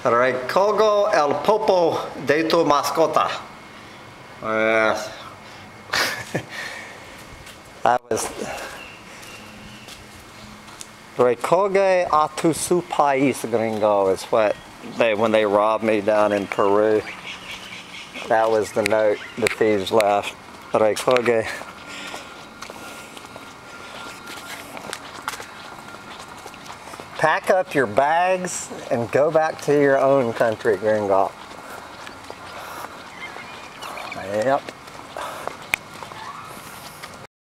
Recogo el Popo de tu mascota. That was Recoge a tu su país, gringo, is what when they robbed me down in Peru. That was the note the thieves left. Recoge. Pack up your bags and go back to your own country, gringo. Yep.